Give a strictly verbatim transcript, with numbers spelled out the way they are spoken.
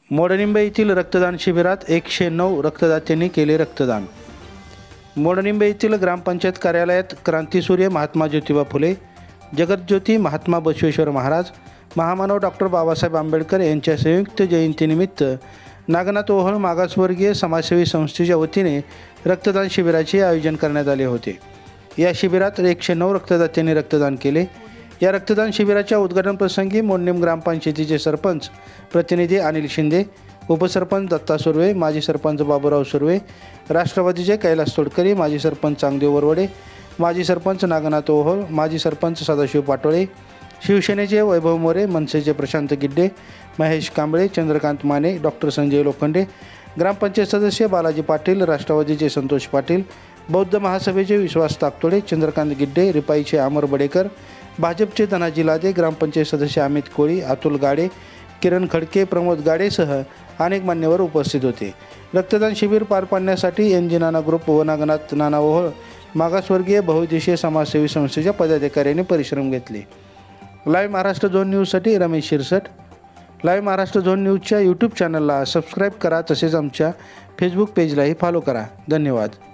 मोडनिंबे येथील रक्तदान शिबिरात एकशे नऊ रक्तदात्यांनी केले रक्तदान। मोडनिंबे येथील ग्रामपंचायत कार्यालयात क्रांतीसूर्य महात्मा ज्योतिबा फुले, जगतज्योती महात्मा बसवेश्वर महाराज, महामानव डॉक्टर बाबासाहेब आंबेडकर यांच्या संयुक्त जयंतीनिमित्त नागनाथ ओहळ मागासवर्गीय समाजसेवी संस्थेच्या वतीने रक्तदान शिबिराचे आयोजन करण्यात आले होते। या शिबिरात एकशे नऊ रक्तदात्यांनी रक्तदान केले। या रक्तदान शिबिराच्या उद्घाटन प्रसंगी मोडनिंब ग्रामपंचायतीचे सरपंच प्रतिनिधी अनिल शिंदे, उपसरपंच दत्ता सुर्वे, माजी सरपंच बाबूराव सुर्वे, राष्ट्रवादीचे कैलास तोडकरी, माजी सरपंच चांगदेव वरवडे, माजी सरपंच नागनाथ ओहळ, माजी सरपंच सदाशिव पाटोळे, शिवसेनेचे वैभव मोरे, मनसेचे प्रशांत गिड्डे, महेश कांबळे, चंद्रकांत माने, डॉक्टर संजय लोखंडे, ग्रामपंचायत सदस्य बालाजी पाटील, राष्ट्रवादीचे संतोष पाटील, बौद्ध महासभेचे विश्वास ताकतोडे, चंद्रकांत गिड्डे, रिपाईचे अमर बडेकर, भाजपचे धनाजी लादे, ग्रामपंचायत सदस्य अमित कोळी, अतुल गाडे, किरण खडके, प्रमोद गाडेसह अनेक मान्यवर उपस्थित होते। रक्तदान शिबिर पार पाडण्यासाठी एन जी नाना ग्रुप व नागनाथ नाना ओहळ मागासवर्गीय बहुउद्देशीय समाजसेवी संस्थेच्या पदाधिकाऱ्यांनी परिश्रम घेतले। लाईव्ह महाराष्ट्र झोन न्यूजसाठी रमेश शिरसट। लाईव्ह महाराष्ट्र झोन न्यूजच्या यूट्यूब चॅनलला सबस्क्राईब करा, तसेच आमच्या फेसबुक पेजलाही फॉलो करा। धन्यवाद।